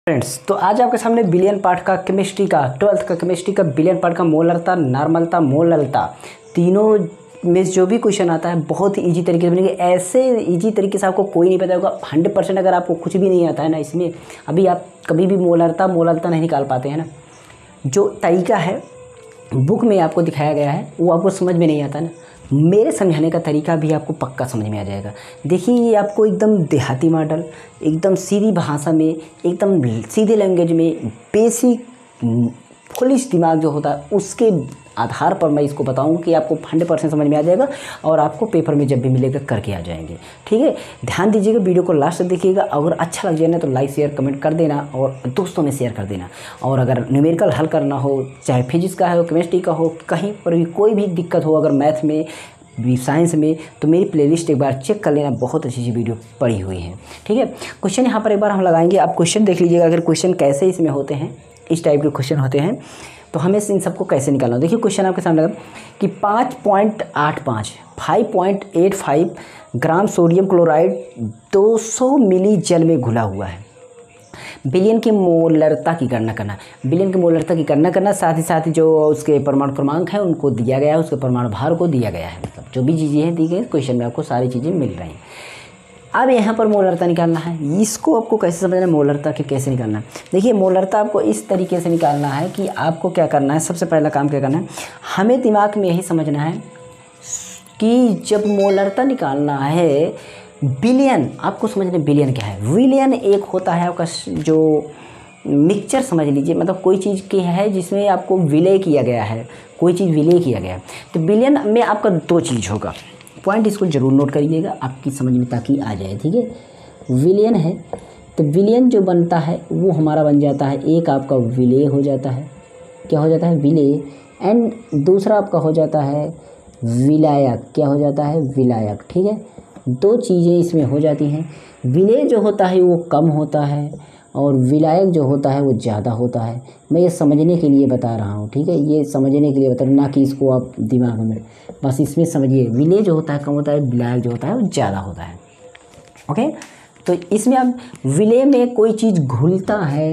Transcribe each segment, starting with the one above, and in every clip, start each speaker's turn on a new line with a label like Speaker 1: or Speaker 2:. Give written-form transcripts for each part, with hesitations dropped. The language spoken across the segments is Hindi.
Speaker 1: फ्रेंड्स, तो आज आपके सामने बिलियन पार्ट का केमिस्ट्री का 12th का केमिस्ट्री का बिलियन पार्ट का मोलरता, नॉर्मलता, मोललता तीनों में जो भी क्वेश्चन आता है बहुत ही ईजी तरीके से बनेंगे। ऐसे ईजी तरीके से आपको कोई नहीं पता होगा 100%। अगर आपको कुछ भी नहीं आता है ना इसमें, अभी आप कभी भी मोललता नहीं निकाल पाते हैं ना, जो तरीका है बुक में आपको दिखाया गया है वो आपको समझ में नहीं आता ना, मेरे समझाने का तरीका भी आपको पक्का समझ में आ जाएगा। देखिए, ये आपको एकदम देहाती मॉडल, एकदम सीधी भाषा में, एकदम सीधे लैंग्वेज में, बेसिक फुलिश दिमाग जो होता है उसके आधार पर मैं इसको बताऊंगा कि आपको 100% समझ में आ जाएगा और आपको पेपर में जब भी मिलेगा करके आ जाएंगे। ठीक है, ध्यान दीजिएगा, वीडियो को लास्ट तक देखिएगा। अगर अच्छा लग जाए ना तो लाइक शेयर कमेंट कर देना और दोस्तों में शेयर कर देना। और अगर न्यूमेरिकल हल करना हो, चाहे फिजिक्स का हो, केमिस्ट्री का हो, कहीं पर भी कोई भी दिक्कत हो, अगर मैथ में भी साइंस में, तो मेरी प्लेलिस्ट एक बार चेक कर लेना, बहुत अच्छी अच्छी वीडियो पड़ी हुई है। ठीक है, क्वेश्चन यहाँ पर एक बार हम लगाएंगे, आप क्वेश्चन देख लीजिएगा। अगर क्वेश्चन कैसे इसमें होते हैं, इस टाइप के क्वेश्चन होते हैं, तो हमें इन सबको कैसे निकालना। देखिए क्वेश्चन आपके सामने लगा कि 5.85 ग्राम सोडियम क्लोराइड 200 मिली जल में घुला हुआ है। बिलियन की मोलरता की गणना करना, बिलियन की मोलरता की गणना करना, साथ ही जो उसके परमाणु क्रमांक है उनको दिया गया है, उसके परमाणु भार को दिया गया है। मतलब जो भी चीज़ें हैं दी गई क्वेश्चन में आपको सारी चीज़ें मिल रही हैं। अब यहाँ पर मोलरता निकालना है, इसको आपको कैसे समझना है, मोलरता के कैसे निकालना है। देखिए, मोलरता आपको इस तरीके से निकालना है कि आपको क्या करना है, सबसे पहला काम क्या करना है, हमें दिमाग में यही समझना है कि जब मोलरता निकालना है, बिलियन आपको समझना है बिलियन क्या है। विलियन एक होता है आपका जो मिक्सचर समझ लीजिए, मतलब कोई चीज़ की है जिसमें आपको विलय किया गया है, कोई चीज़ विलय किया गया है। तो बिलियन में आपका दो चीज़ होगा, पॉइंट इसको जरूर नोट करिएगा आपकी समझ में ताकि आ जाए। ठीक है, विलियन है तो विलियन जो बनता है वो हमारा बन जाता है, एक आपका विलय हो जाता है, क्या हो जाता है, विलय, एंड दूसरा आपका हो जाता है विलायक, क्या हो जाता है, विलायक। ठीक है, दो चीज़ें इसमें हो जाती हैं। विलय जो होता है वो कम होता है और विलायक जो होता है वो ज़्यादा होता है। मैं ये समझने के लिए बता रहा हूँ, ठीक है, ये समझने के लिए बता रहा हूँ, ना कि इसको आप दिमाग में, बस इसमें समझिए। विलय जो होता है कम होता है, विलायक जो होता है वो ज़्यादा होता है। ओके, तो इसमें अब विलय में कोई चीज़ घुलता है,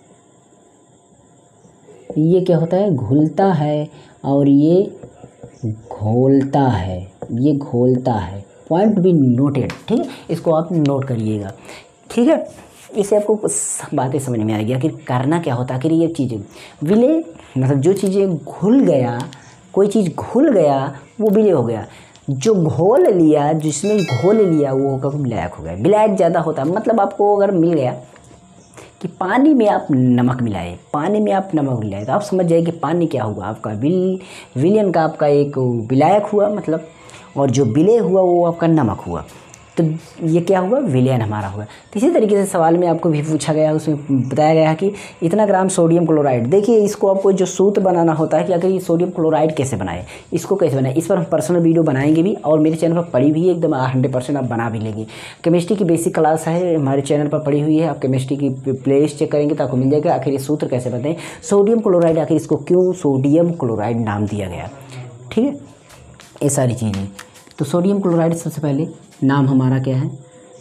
Speaker 1: ये क्या होता है, घुलता है, और ये घोलता है, ये घोलता है। Point be noted. ठीक है, इसको आप नोट करिएगा। ठीक है, इससे आपको बातें समझ में आएगी आखिर करना क्या होता है। आखिर ये चीज़ें विलय मतलब जो चीज़ें घुल गया, कोई चीज़ घुल गया वो विलय हो गया, जो घोल लिया, जिसने घोल लिया वो होगा विलायक हो गया। विलायक ज़्यादा होता है, मतलब आपको अगर मिल गया कि पानी में आप नमक मिलाए, पानी में आप नमक मिलाए, तो आप समझ जाइए कि पानी क्या हुआ, आपका विलियन का आपका एक विलायक हुआ मतलब, और जो विलय हुआ वो आपका नमक हुआ। तो ये क्या हुआ, विलयन हमारा हुआ। तो इसी तरीके से सवाल में आपको भी पूछा गया, उसमें बताया गया है कि इतना ग्राम सोडियम क्लोराइड। देखिए, इसको आपको जो सूत्र बनाना होता है कि अगर ये सोडियम क्लोराइड कैसे बनाए, इसको कैसे बनाए, इस पर हम पर्सनल वीडियो बनाएंगे भी, और मेरे चैनल पर पड़ी हुई है एकदम 100% आप बना भी लेंगे। केमिस्ट्री की बेसिक क्लास है हमारे चैनल पर पड़ी हुई है, आप केमिस्ट्री की प्लेलिस्ट चेक करेंगे तो आपको मिल जाएगा। आखिर ये सूत्र कैसे बताएं, सोडियम क्लोराइड, आखिर इसको क्यों सोडियम क्लोराइड नाम दिया गया। ठीक है, ये सारी चीज़ें। तो सोडियम क्लोराइड सबसे पहले नाम हमारा क्या है,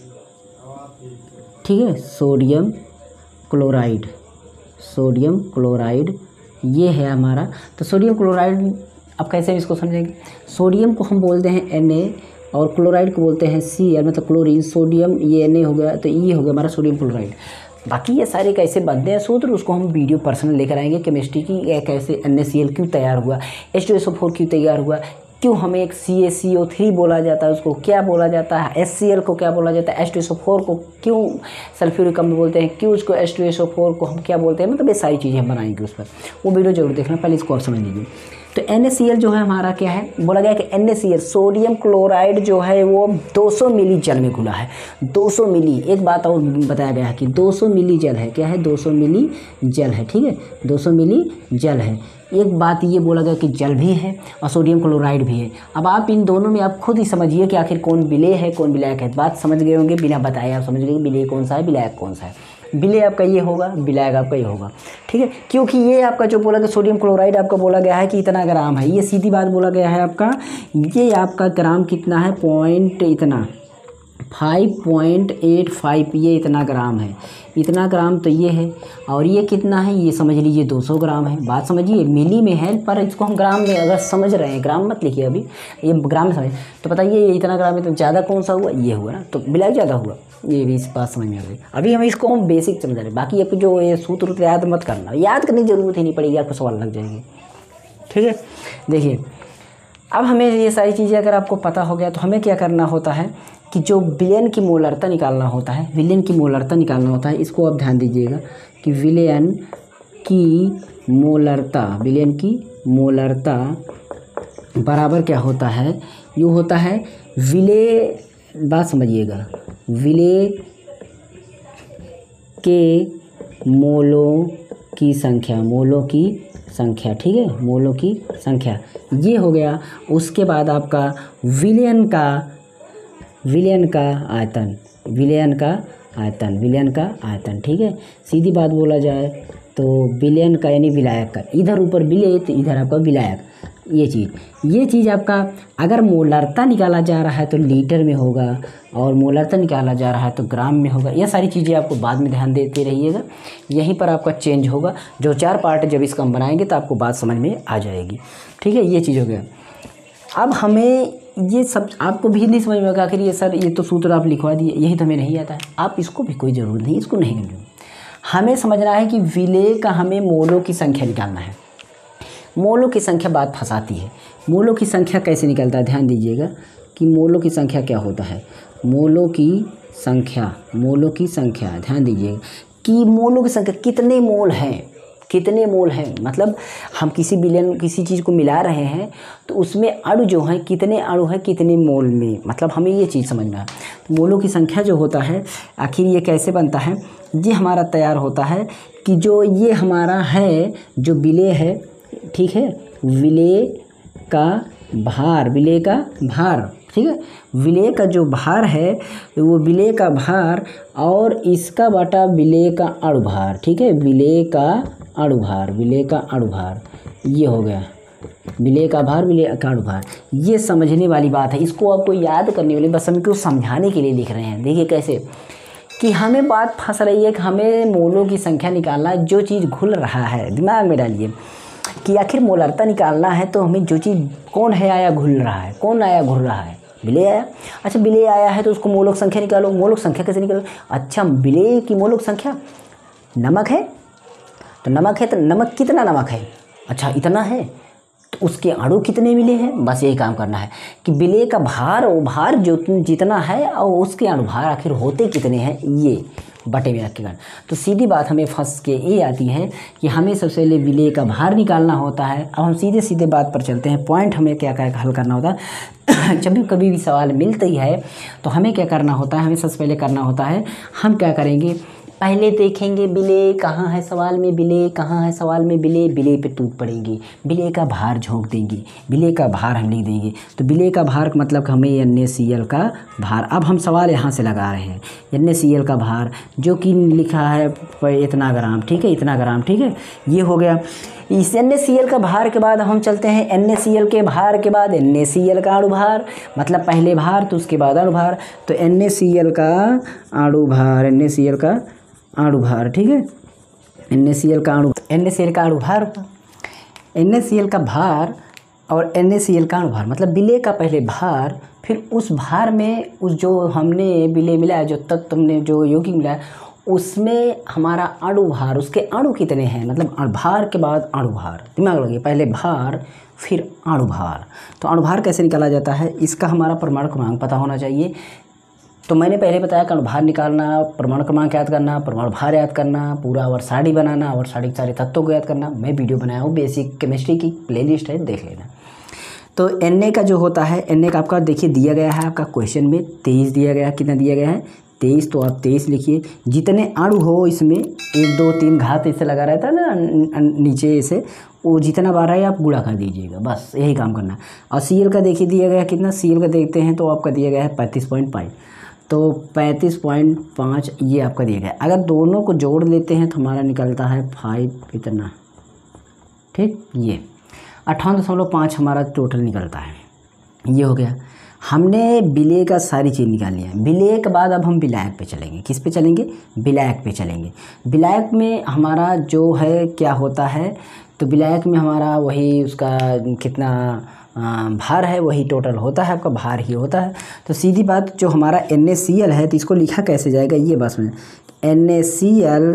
Speaker 1: ठीक है, सोडियम क्लोराइड, सोडियम क्लोराइड ये है हमारा। तो सोडियम क्लोराइड अब कैसे इसको समझेंगे, सोडियम को हम बोलते हैं Na और क्लोराइड को बोलते हैं Cl, मतलब क्लोरीन। सोडियम ये Na हो गया तो ये हो गया हमारा सोडियम क्लोराइड। बाकी ये सारे कैसे बनते हैं सूत्र, उसको हम वीडियो पर्सनल लेकर आएंगे। केमिस्ट्री की कैसे NaCl क्यों तैयार हुआ, H2SO4 क्यों तैयार हुआ, क्यों हमें एक CaCO3 बोला जाता है, उसको क्या बोला जाता है, HCl को क्या बोला जाता है, H2SO4 को क्यों सल्फ्यूरिक अम्ल बोलते हैं, क्यों उसको H2SO4 को हम क्या बोलते हैं, मतलब ये सारी चीज़ें हम बनाएंगे उस पर, वो वीडियो जरूर देखना। पहले इसको आप समझ लीजिए। तो NaCl जो है हमारा क्या है, बोला गया कि NaCl सोडियम क्लोराइड जो है वो 200 मिली जल में घुला है। 200 मिली, एक बात और बताया गया है कि 200 मिली जल है, क्या है, 200 मिली जल है। ठीक है, 200 मिली जल है। एक बात ये बोला गया कि जल भी है और सोडियम क्लोराइड भी है। अब आप इन दोनों में आप खुद ही समझिए कि आखिर कौन विलय है कौन विलायक है। बात समझ गए होंगे, बिना बताए आप समझ गए विलय कौन सा है विलायक कौन सा है। विलय आपका ये होगा, विलायक आपका ये होगा। ठीक है, क्योंकि ये आपका जो बोला गया सोडियम क्लोराइड आपका बोला गया है कि इतना ग्राम है, ये सीधी बात बोला गया है आपका, ये आपका ग्राम कितना है, पॉइंट इतना 5.85 ये इतना ग्राम है, इतना ग्राम तो ये है, और ये कितना है ये समझ लीजिए 200 ग्राम है। बात समझिए, मिली में है पर इसको हम ग्राम में अगर समझ रहे हैं, ग्राम मत लिखिए अभी, ये ग्राम में समझ तो बताइए ये इतना ग्राम है तो ज़्यादा कौन सा हुआ, ये हुआ ना, तो बिला ज़्यादा हुआ। ये भी इस बात समझ में आ गई। अभी हम इसको हम बेसिक समझ रहे हैं, बाकी आपको जो ये सूत्र याद मत करना, याद करने की ज़रूरत ही नहीं पड़ेगी, आपको सवाल लग जाएंगे। ठीक है, देखिए अब हमें ये सारी चीज़ें अगर आपको पता हो गया तो हमें क्या करना होता है कि जो विलयन की मोलरता निकालना होता है, विलयन की मोलरता निकालना होता है। इसको आप ध्यान दीजिएगा कि विलयन की मोलरता, विलयन की मोलरता बराबर क्या होता है, यूँ होता है विलेय, बात समझिएगा, विलेय के मोलों की संख्या, मोलों की संख्या, ठीक है, मोलों की संख्या ये हो गया। उसके बाद आपका विलयन का आयतन, विलयन का आयतन, ठीक है। सीधी बात बोला जाए तो विलयन का यानी विलायक का, इधर ऊपर विलेय तो इधर आपका विलायक, ये चीज़ आपका अगर मोलरता निकाला जा रहा है तो लीटर में होगा, और मोलरता निकाला जा रहा है तो ग्राम में होगा। ये सारी चीज़ें आपको बाद में ध्यान देते रहिएगा, यहीं पर आपका चेंज होगा। जो 4 पार्ट जब इसका हम बनाएंगे तो आपको बात समझ में आ जाएगी। ठीक है, ये चीज़ हो गया। अब हमें ये सब आपको भी नहीं समझ में आएगा, आखिर ये सर ये तो सूत्र आप लिखवा दिए, यही तो हमें नहीं आता है। आप इसको भी कोई ज़रूरत नहीं, इसको नहीं करना, हमें समझना है कि विलेय का हमें मोलों की संख्या निकालना है। मोलों की संख्या बात फंसाती है। मोलों की संख्या कैसे निकलता है, ध्यान दीजिएगा कि मोलों की संख्या क्या होता है। मोलों की संख्या ध्यान दीजिएगा कि मोलों की संख्या कितने मोल हैं, मतलब हम किसी चीज़ को मिला रहे हैं तो उसमें अणु जो है कितने अणु है कितने मोल में, मतलब हमें ये चीज़ समझना है। तो मोलों की संख्या जो होता है आखिर ये कैसे बनता है, ये हमारा तैयार होता है कि जो ये हमारा है जो विलेय है, ठीक है, विलेय का भार, ठीक है, विलेय का जो भार है वो विलेय का भार और इसका बटा विलेय का अणुभार, ठीक है, विलेय का अणुभार, ये हो गया विलेय का भार, विलेय का अणुभार। ये समझने वाली बात है, इसको आपको याद करने वाली, बस हम क्यों समझाने के लिए लिख रहे हैं। देखिए कैसे कि हमें बात फंस रही है कि हमें मोलों की संख्या निकालना, जो चीज़ घुल रहा है दिमाग में डालिए कि आखिर मोलरता निकालना है तो हमें जो चीज़ कौन है आया घुल रहा है, कौन आया घुल रहा है, विलेय आया। अच्छा विलेय आया है तो उसको मोलों की संख्या निकालो, मोलों की संख्या कैसे निकालो, अच्छा विलेय की मोलों की संख्या, नमक है तो नमक कितना नमक है, अच्छा इतना है, तो उसके अणु कितने मिले हैं, बस यही काम करना है कि विलेय का भार, वो भार जो जितना है और उसके अणुभार आखिर होते कितने हैं, ये बटे में रखेगा। तो सीधी बात हमें फंस के ये आती है कि हमें सबसे पहले विलेय का भार निकालना होता है। अब हम सीधे बात पर चलते हैं, पॉइंट हमें क्या हल करना होता है। जब भी कभी भी सवाल मिलता ही है तो हमें क्या करना होता है, हमें सबसे पहले करना होता है, हम क्या करेंगे, पहले देखेंगे विलेय कहाँ है सवाल में, विलेय पे टूट पड़ेंगे, विलेय का भार झोंक देंगे, विलेय का भार हम लिख देंगे। तो विलेय का भार का मतलब हमें NaCl का भार, अब हम सवाल यहाँ से लगा रहे हैं, NaCl का भार जो कि लिखा है इतना ग्राम, ठीक है, इतना ग्राम, ठीक है, ये हो गया। इस NaCl का भार के बाद हम चलते हैं NaCl के भार के बाद NaCl का अणुभार, मतलब पहले भार तो उसके बाद अणुभार, तो NaCl का अणुभार, ठीक है, NaCl का भार और NaCl का अणुभार, मतलब विलेय का पहले भार, फिर उस भार में उस जो हमने विलेय मिलाया, जो तत्व हमने जो यौगिक मिलाया उसमें हमारा अणुभार, उसके अणु कितने हैं, मतलब भार के बाद अणुभार, दिमाग लगे, पहले भार फिर अणुभार। तो अणुभार कैसे निकाला जाता है, इसका हमारा परमाणु क्रमांक पता होना चाहिए। तो मैंने पहले बताया कि अणुभार निकालना, परमाणु क्रमांक याद करना, परमाणु भार याद करना, पूरा वर्षाडी बनाना, वर्षाडी के सारे तत्वों को याद करना। मैं वीडियो बनाया हूँ, बेसिक केमिस्ट्री की प्लेलिस्ट है, देख लेना। तो Na का जो होता है, Na का आपका देखिए दिया गया है, आपका क्वेश्चन में 23 दिया गया है, कितना दिया गया है 23, तो आप 23 लिखिए। जितने अणु हो इसमें 1 2 3 घात ऐसे लगा रहता है ना नीचे ऐसे, वो जितना बार है आप गुणा कर दीजिएगा, बस यही काम करना। और Cl का देखिए दिया गया कितना, Cl का देखते हैं तो आपका दिया गया है 35.5, तो 35.5 ये आपका दिया गया है। अगर दोनों को जोड़ लेते हैं तो हमारा निकलता है 5 इतना, ठीक, ये 58.5 हमारा टोटल निकलता है, ये हो गया। हमने विलेय का सारी चीज़ निकाल लिया है। विलेय के बाद अब हम विलायक पे चलेंगे। किस पे चलेंगे? विलायक पे चलेंगे। विलायक में हमारा जो है क्या होता है, तो विलायक में हमारा वही उसका कितना भार है वही टोटल होता है, आपका भार ही होता है। तो सीधी बात, जो हमारा NaCl है तो इसको लिखा कैसे जाएगा ये बस में, NaCl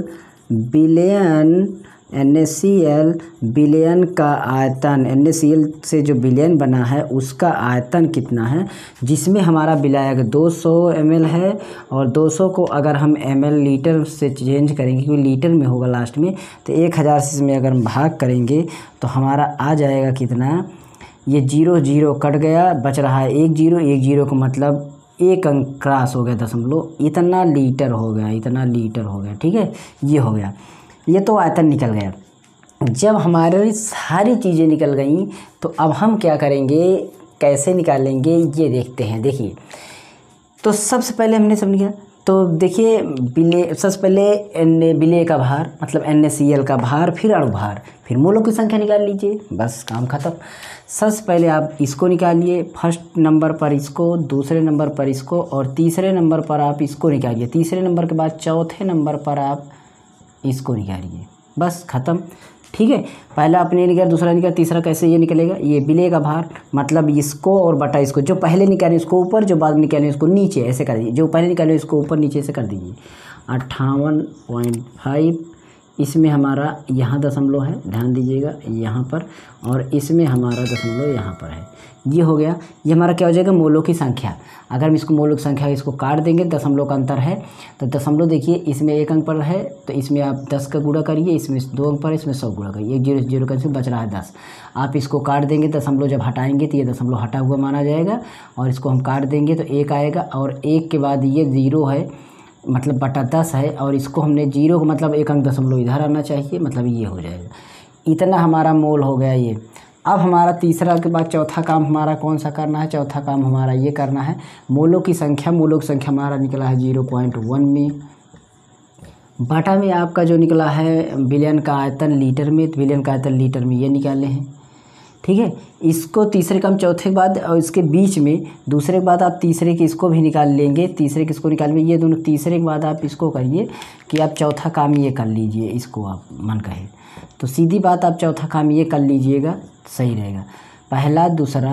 Speaker 1: विलयन का आयतन, NaCl से जो विलयन बना है उसका आयतन कितना है, जिसमें हमारा विलायक 200 ml है और 200 को अगर हम ml लीटर से चेंज करेंगे क्योंकि लीटर में होगा लास्ट में, तो 1000 से इसमें अगर हम भाग करेंगे तो हमारा आ जाएगा कितना, ये 0 0 कट गया, बच रहा है 1 0, 1 0 का मतलब एक अंक क्रॉस हो गया, दशमलव, इतना लीटर हो गया, इतना लीटर हो गया। ठीक है, ये हो गया, ये तो आयतन निकल गया। जब हमारी सारी चीज़ें निकल गई तो अब हम क्या करेंगे, कैसे निकालेंगे ये देखते हैं। देखिए, तो सबसे पहले हमने सब निकाला, तो देखिए विलेय, सबसे पहले विलेय का भार मतलब NaCl का भार, फिर अणु भार, फिर मोलों की संख्या निकाल लीजिए, बस काम खत्म। सबसे पहले आप इसको निकालिए, फर्स्ट नंबर पर इसको, दूसरे नंबर पर इसको और तीसरे नंबर पर आप इसको निकालिए, तीसरे नंबर के बाद चौथे नंबर पर आप इसको निकालिए, बस ख़त्म। ठीक है, पहला आपने निकाला, दूसरा निकाला, तीसरा कैसे ये निकलेगा, ये विलेय का भार मतलब इसको और बटा इसको, जो पहले निकाले उसको ऊपर, जो बाद में निकाले उसको नीचे, ऐसे कर दीजिए, जो पहले निकाले उसको ऊपर नीचे से कर दीजिए। 58.5, इसमें हमारा यहाँ दशमलव है, ध्यान दीजिएगा यहाँ पर, और इसमें हमारा दशमलव यहाँ पर है, ये हो गया। ये हमारा क्या हो जाएगा, मोलों की संख्या। अगर हम इसको मोलों की संख्या इसको काट देंगे, दशमलव का अंतर है तो दशमलव देखिए इसमें 1 अंक पर है तो इसमें आप 10 का गुणा करिए, इसमें 2 अंक पर, इसमें 100 गुणा करिए, 1 0 0 का इसमें बच रहा है 10। आप इसको काट देंगे, दशमलव जब हटाएंगे तो ये दशमलव हटा हुआ माना जाएगा, और इसको हम काट देंगे तो 1 आएगा, और 1 के बाद ये 0 है मतलब बटा 10 है, और इसको हमने 0 का मतलब 1 अंक दशमलव इधर आना चाहिए, मतलब ये हो जाएगा। इतना हमारा मोल हो गया ये। अब हमारा तीसरा के बाद चौथा काम हमारा कौन सा करना है, चौथा काम हमारा ये करना है, मोलों की संख्या। मोलों की संख्या हमारा निकला है 0.1 में, बटा में आपका जो निकला है विलयन का आयतन लीटर में, तो विलयन का आयतन लीटर में ये निकाले हैं। ठीक है, इसको तीसरे काम चौथे के बाद और इसके बीच में दूसरे के बाद आप तीसरे के इसको भी निकाल लेंगे, तीसरे के इसको निकाल लेंगे, ये दोनों तीसरे के बाद आप इसको करिए कि आप चौथा काम ये कर लीजिए, इसको आप मन कहे तो सीधी बात आप चौथा काम ये कर लीजिएगा, सही रहेगा। पहला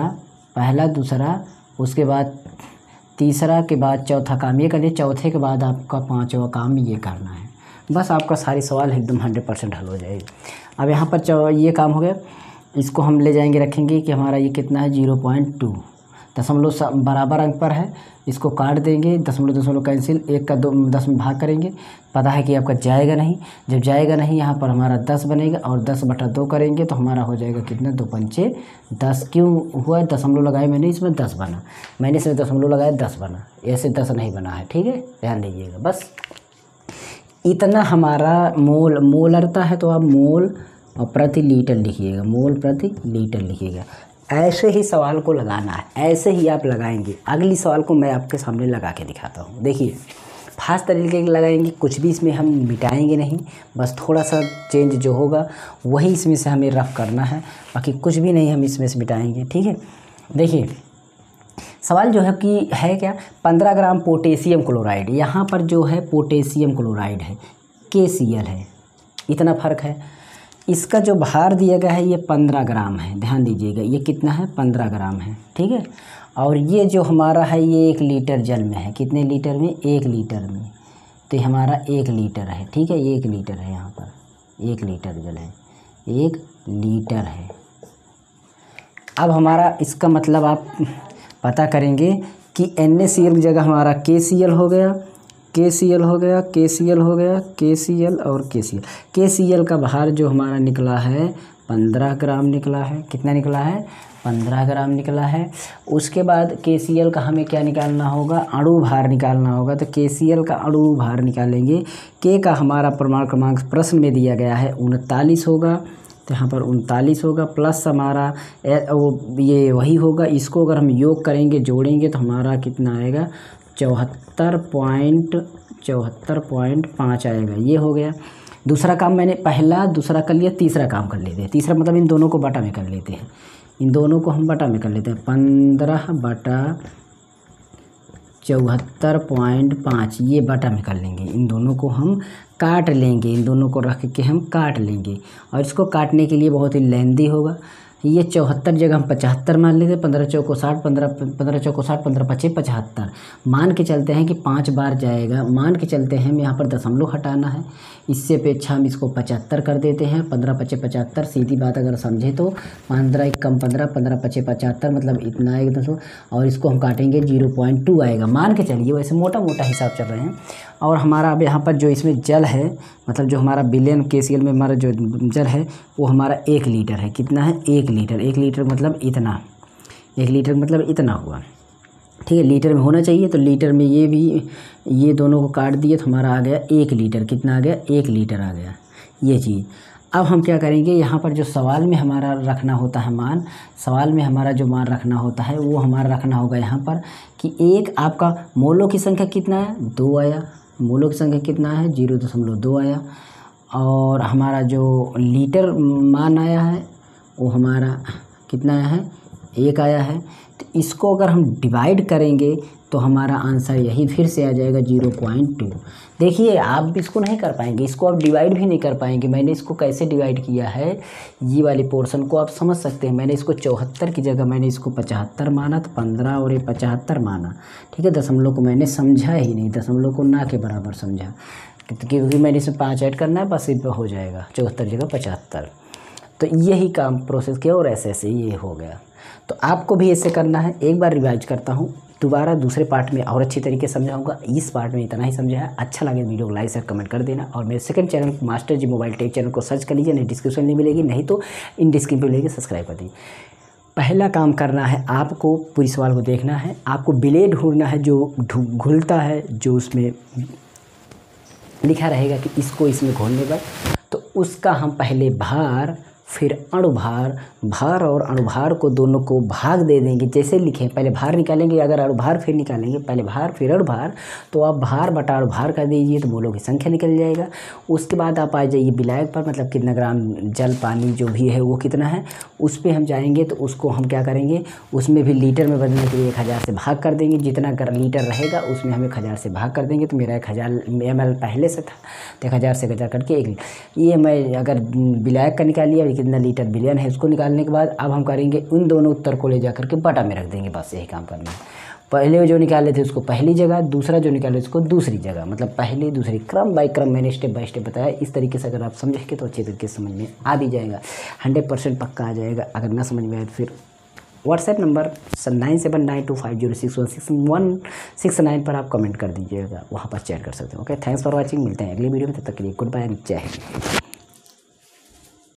Speaker 1: दूसरा उसके बाद तीसरा के बाद चौथा काम ये करिए, चौथे के बाद आपका पांचवा काम ये करना है, बस आपका सारी सवाल एकदम 100% हल हो जाएगी। अब यहाँ पर ये काम हो गया, इसको हम ले जाएंगे रखेंगे कि हमारा ये कितना है 0.2, दशमलव बराबर अंक पर है, इसको काट देंगे, दशमलव कैंसिल, 1 का 10 में भाग करेंगे, पता है कि आपका जाएगा नहीं, जब जाएगा नहीं यहाँ पर हमारा 10 बनेगा, और 10/2 करेंगे तो हमारा हो जाएगा कितना, 2 पंचे 10। क्यों हुआ, दशमलव लगाए मैंने, इसमें 10 बना, मैंने इसमें दशमलव लगाया 10 बना, ऐसे 10 नहीं बना है। ठीक है, ध्यान दीजिएगा, बस इतना हमारा मोलरता है, तो आप मोल और प्रति लीटर लिखिएगा, मोल प्रति लीटर लिखिएगा। ऐसे ही सवाल को लगाना है, ऐसे ही आप लगाएंगे। अगली सवाल को मैं आपके सामने लगा के दिखाता हूँ। देखिए, फास्ट तरीके के लगाएंगे, कुछ भी इसमें हम मिटाएंगे नहीं, बस थोड़ा सा चेंज जो होगा वही इसमें से हमें रफ करना है, बाकी कुछ भी नहीं हम इसमें से मिटाएंगे। ठीक है, देखिए सवाल जो है कि है क्या, 15 ग्राम पोटेशियम क्लोराइड, यहाँ पर जो है पोटेशियम क्लोराइड है, KCl है, इतना फ़र्क है। इसका जो भार दिया गया है ये 15 ग्राम है, ध्यान दीजिएगा, ये कितना है 15 ग्राम है। ठीक है, और ये जो हमारा है ये 1 लीटर जल में है, कितने लीटर में, 1 लीटर में, तो ये हमारा 1 लीटर है। ठीक है, 1 लीटर है, यहाँ पर 1 लीटर जल है, 1 लीटर है। अब हमारा इसका मतलब आप पता करेंगे कि NaCl की जगह हमारा KCl हो गया, KCl हो गया, KCl हो गया, KCl और KCl। KCl का भार जो हमारा निकला है 15 ग्राम निकला है, कितना निकला है, 15 ग्राम निकला है। उसके बाद KCl का हमें क्या निकालना होगा, अणु भार निकालना होगा, तो KCl का अणु भार निकालेंगे। K का हमारा प्रमाण क्रमांक प्रश्न में दिया गया है 39 होगा, तो यहाँ पर 39 होगा, प्लस हमारा ये वही होगा, इसको अगर हम योग करेंगे जोड़ेंगे तो हमारा कितना आएगा, 74.5 आएगा, ये हो गया। दूसरा काम मैंने पहला दूसरा कर लिया, तीसरा काम कर लेते हैं। तीसरा मतलब इन दोनों को बटा में कर लेते हैं, इन दोनों को हम बटा में कर लेते हैं। 15/74.5 ये बटा में कर लेंगे। इन दोनों को हम काट लेंगे, इन दोनों को रख के हम काट लेंगे। और इसको काटने के लिए बहुत ही लेंदी होगा। ये 74 जगह हम 75 मान लेते हैं। 15 चौको 60, 15 चौको 60, 15 पचे 75। मान के चलते हैं कि 5 बार जाएगा, मान के चलते हैं यहाँ पर दशमलव हटाना है। इससे अपेक्षा हम इसको 75 कर देते हैं। 15 पचे 75, सीधी बात अगर समझे तो 15 एक कम 15, 15 पचे 75 मतलब इतना आएगा 200। और इसको हम काटेंगे 0.2 आएगा, मान के चलिए, वैसे मोटा मोटा हिसाब चल रहे हैं। और हमारा अब यहाँ पर जो इसमें जल है, मतलब जो हमारा बिलियन KCl में हमारा जो जल है वो हमारा 1 लीटर है। कितना है? 1 लीटर। 1 लीटर मतलब इतना, 1 लीटर मतलब इतना हुआ, ठीक है। लीटर में होना चाहिए, तो लीटर में ये भी, ये दोनों को काट दिए तो हमारा आ गया 1 लीटर। कितना आ गया? 1 लीटर आ गया ये चीज़। अब हम क्या करेंगे, यहाँ पर जो सवाल में हमारा रखना होता है मान, सवाल में हमारा जो मान रखना होता है वो हमारा रखना होगा यहाँ पर कि एक आपका मोलों की संख्या कितना है? 2 आया। मोलों की संख्या कितना है? 0.2 आया। और हमारा जो लीटर मान आया है वो हमारा कितना आया है? 1 आया है। तो इसको अगर हम डिवाइड करेंगे तो हमारा आंसर यही फिर से आ जाएगा 0.2। देखिए आप इसको नहीं कर पाएंगे, इसको आप डिवाइड भी नहीं कर पाएंगे। मैंने इसको कैसे डिवाइड किया है, ये वाले पोर्शन को आप समझ सकते हैं। मैंने इसको 74 की जगह मैंने इसको 75 माना, तो 15 और ये 75 माना, ठीक है। दशमलव को मैंने समझा ही नहीं, दशमलव को ना के बराबर समझा, क्योंकि मैंने इसमें 5 ऐड करना है, बस इस पर हो जाएगा 74 जगह 75। तो यही काम प्रोसेस किया और ऐसे ये हो गया। तो आपको भी ऐसे करना है। एक बार रिवाइज करता हूँ, दोबारा दूसरे पार्ट में और अच्छी तरीके से समझाऊंगा। इस पार्ट में इतना ही समझा है। अच्छा लगे वीडियो को लाइक शेयर कमेंट कर देना। और मेरे second channel master ji mobile tech channel को सर्च कर लीजिए, नहीं डिस्क्रिप्शन नहीं मिलेगी, नहीं तो इन डिस्क्रिप्शन मिलेगी, सब्सक्राइब कर दीजिए। पहला काम करना है आपको, पूरी सवाल को देखना है, आपको बिले ढूंढना है जो घुलता है, जो उसमें लिखा रहेगा कि इसको इसमें घोलने पर, तो उसका हम पहले भार फिर अणुभार, भार और अणुभार को दोनों को भाग दे देंगे। जैसे लिखें, पहले भार निकालेंगे, अगर अणुभार फिर निकालेंगे, पहले भार फिर अणुभार, तो आप भार बटा अणुभार कर दीजिए तो मोलों की संख्या निकल जाएगा। उसके बाद आप आ जाइए विलायक पर, मतलब कितना ग्राम जल पानी जो भी है वो कितना है, उस पर हम जाएंगे। तो उसको हम क्या करेंगे, उसमें भी लीटर में बदलने के लिए 1000 से भाग कर देंगे। जितना लीटर रहेगा उसमें हम 1000 से भाग कर देंगे। तो मेरा 1000 ml पहले से था, तो 1000 से 1000 करके 1 लीटर। ये मैं अगर विलायक का निकाल लिया, कितना लीटर बिलियन है, उसको निकालने के बाद अब हम करेंगे उन दोनों उत्तर को ले जा करके बटा में रख देंगे। बस यही काम करना है। पहले जो निकाले थे उसको पहली जगह, दूसरा जो निकाले उसको दूसरी जगह, मतलब पहले दूसरी, क्रम बाय क्रम मैंने स्टेप बाय स्टेप बताया। इस तरीके से अगर आप समझेंगे तो अच्छे तरीके से समझ में आ भी जाएगा, 100% पक्का आ जाएगा। अगर ना समझ में आए तो फिर व्हाट्सएप नंबर 9792506169 पर आप कमेंट कर दीजिएगा, वहाँ पर चैट कर सकते हैं। Okay, thanks for watching. मिलते हैं अगली वीडियो में, तब तक के लिए गुड बाय एंड जय हिंद।